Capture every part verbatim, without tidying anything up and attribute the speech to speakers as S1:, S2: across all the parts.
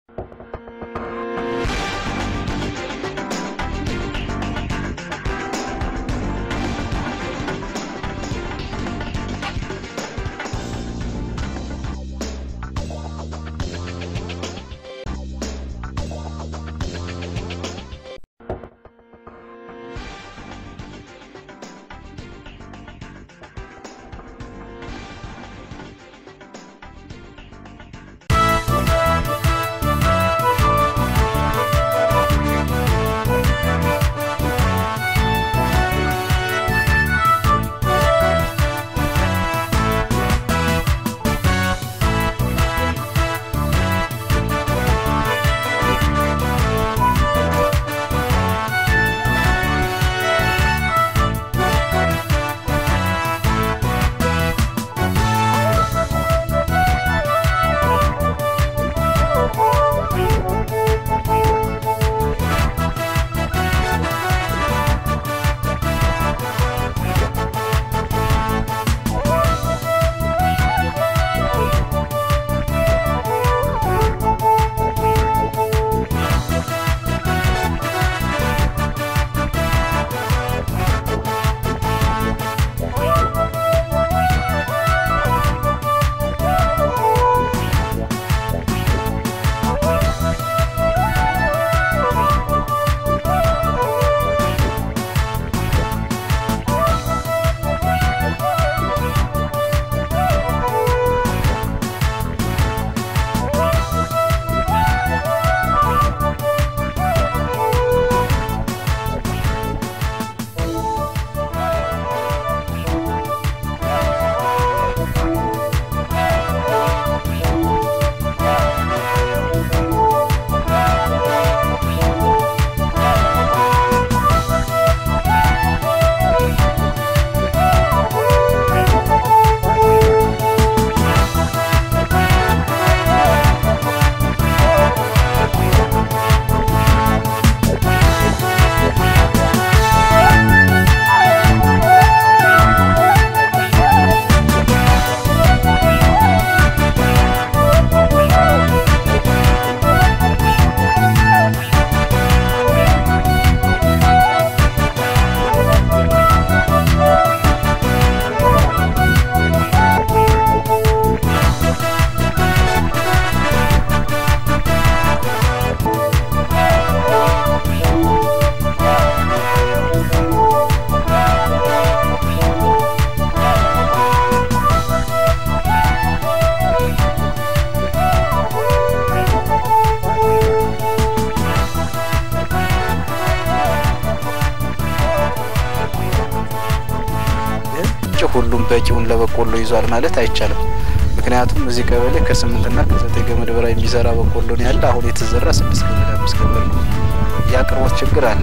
S1: ሁሉም በቂውን ለበቆሎ ይዟል ማለት አይቻልም ምክንያቱም እዚህ ቀበሌ ከ8 እና ከ9 ገመድ በላይ የሚዘራ በቆሎ ነው ያለ አሁን የተዘራ ስድስት ገመድ አምስት ገመድ ነው ያቅርቦት ችግር አለ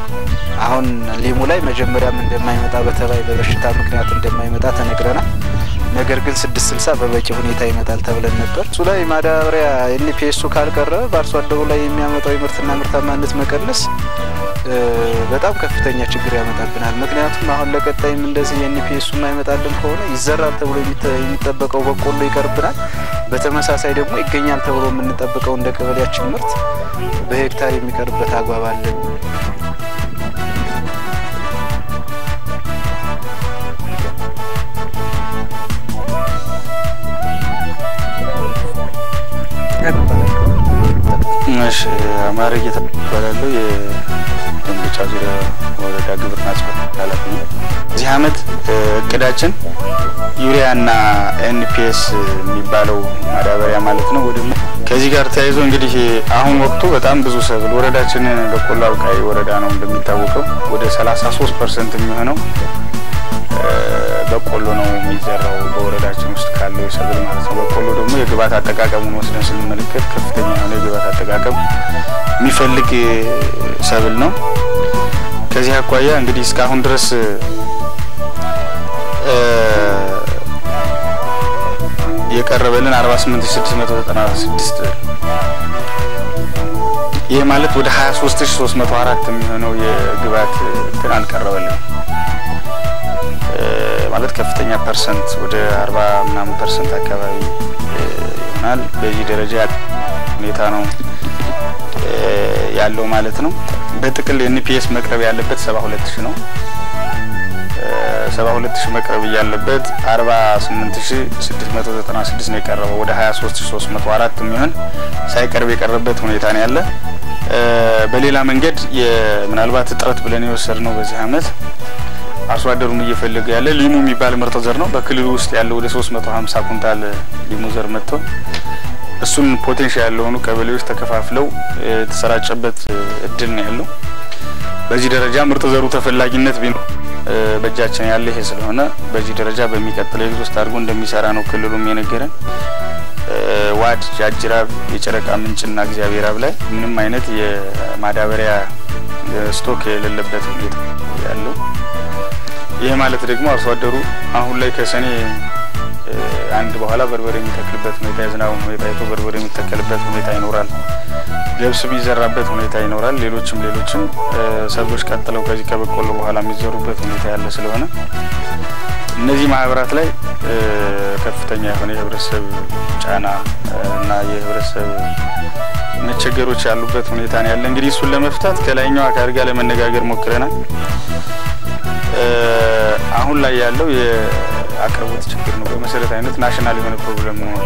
S1: አሁን ሊሙ ላይ መጀመሪያም እንደማይመጣ በተባይ በበሽታ ምክንያት እንደማይመጣ ተነግረናል ነገር ግን ስድስት ስልሳ በበቂ ሁኔታ ይመጣል ተብለን ነበር እሱ ላይ ማዳበሪያ ኤንፒኤስ ካልቀረ ባርሶ አደሩ ላይ የሚያመጣው ምርትና ምርታማነት መቀነስ በጣም ከፍተኛ ችግር ያመጣብናል ምክንያቱም አሁን ለቀጣይም እንደዚህ ኤንፒኤስ የማይመጣልን ከሆነ ይዘራል ተብሎ የሚጠበቀው በቆሎ ይቀርብናል በተመሳሳይ ደግሞ ይገኛል ተብሎ የምንጠብቀው እንደ ቀበሌያችን ምርት በሄክታር የሚቀርብበት አግባብ አለ
S2: እሺ አማርኛ ተባላሉ የደንበጫ ዙሪያ ወረዳ ግብርና ጽሕፈት ኃላፊ ነው እዚህ አመት እቅዳችን ዩሪያና ኤንፒኤስ የሚባለው ማዳበሪያ ማለት ነው ወደ ከዚህ ጋር ተያይዞ እንግዲህ አሁን ወቅቱ በጣም ብዙ ሰብል ወረዳችን በቆሎ አብቃይ ወረዳ ነው እንደሚታወቀው ወደ ሰላሳ ሶስት ፐርሰንት የሚሆነው በቆሎ ነው የሚዘራው በወረዳችን ውስጥ ካለው የሰብል ማለት ነው በቆሎ ደግሞ የግብአት አጠቃቀሙን ወስደን ስንመለከት ከፍተኛ የሆነ የግብአት አጠቃቀም የሚፈልግ ሰብል ነው ከዚህ አኳያ እንግዲህ እስካሁን ድረስ የቀረበልን አርባ ስምንት ሺህ ስድስት መቶ ዘጠና ስድስት ይሄ ማለት ወደ ሃያ ሶስት ሺህ ሶስት መቶ አራት የሚሆነው የግብአት እንትን አልቀረበልን ማለት ከፍተኛ ፐርሰንት ወደ አርባ ምናምን ፐርሰንት አካባቢ ይሆናል በዚህ ደረጃ ሁኔታ ነው ያለው ማለት ነው። በጥቅል ኤንፒኤስ መቅረብ ያለበት ሰባ ሁለት ሺህ ነው። ሰባ ሁለት ሺህ መቅረብ ያለበት አርባ ስምንት ሺህ ስድስት መቶ ዘጠና ስድስት ነው የቀረበው። ወደ ሃያ ሶስት ሺህ ሶስት መቶ አራት የሚሆን ሳይቀርብ የቀረበበት ሁኔታ ነው ያለ። በሌላ መንገድ ምናልባት እጥረት ብለን የወሰድነው በዚህ አመት አርሶ አደሩም እየፈለገ ያለ ሊሙ የሚባል ምርጥ ዘር ነው። በክልሉ ውስጥ ያለው ወደ ሶስት መቶ ሀምሳ ኩንታል ሊሙ ዘር መጥቶ እሱን ፖቴንሻል ያለውን ቀበሌዎች ተከፋፍለው ተሰራጨበት እድል ነው ያለው። በዚህ ደረጃ ምርጥ ዘሩ ተፈላጊነት ቢኖር በእጃችን ያለ ይሄ ስለሆነ በዚህ ደረጃ በሚቀጥለው የግዞ ስታርጎ እንደሚሰራ ነው ክልሉም የነገረን። ዋድ ጃጅራብ የጨረቃ ምንጭና እግዚአብሔር አብ ላይ ምንም አይነት የማዳበሪያ ስቶክ የሌለበት ሁኔታ ያለው። ይሄ ማለት ደግሞ አርሶ አደሩ አሁን ላይ ከሰኔ አንድ በኋላ በርበሬ የሚተክልበት ሁኔታ የዝናቡ ሁኔታ አይቶ በርበሬ የሚተክልበት ሁኔታ ይኖራል። ገብስ የሚዘራበት ሁኔታ ይኖራል። ሌሎችም ሌሎችም ሰብሎች ቀጥለው ከዚህ ከበቆሎ በኋላ የሚዘሩበት ሁኔታ ያለ ስለሆነ እነዚህ ማህበራት ላይ ከፍተኛ የሆነ የህብረተሰብ ጫና እና የህብረተሰብ መቸገሮች ያሉበት ሁኔታ ነው ያለ። እንግዲህ እሱን ለመፍታት ከላይኛው አካል ጋር ለመነጋገር ሞክረናል። አሁን ላይ ያለው የአቅርቦት ችግር ነው በመሰረታዊነት ናሽናል የሆነ ፕሮብሌም ነው።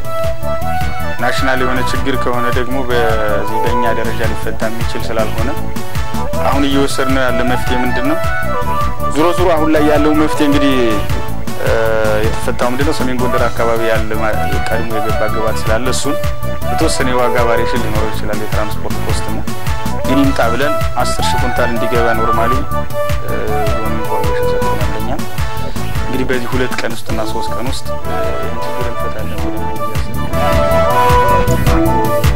S2: ናሽናል የሆነ ችግር ከሆነ ደግሞ በዚህ በእኛ ደረጃ ሊፈታ የሚችል ስላልሆነ አሁን እየወሰድነው ያለ መፍትሄ ምንድነው? ዙሮ ዙሮ አሁን ላይ ያለው መፍትሄ እንግዲህ የተፈታው ምንድነው? ሰሜን ጎንደር አካባቢ ያለ ቀድሞ የገባ ግባት ስላለ እሱን የተወሰነ የዋጋ ቫሪዬሽን ሊኖረው ይችላል። የትራንስፖርት ኮስት ነው ግን ይምጣ ብለን አስር ሺህ ኩንታል እንዲገባ ኖርማሊ ዞን ኢንፎርሜሽን ሰጥተናልኛ። እንግዲህ በዚህ ሁለት ቀን ውስጥና ሶስት ቀን ውስጥ ይህን ችግር እንፈታለን ብለን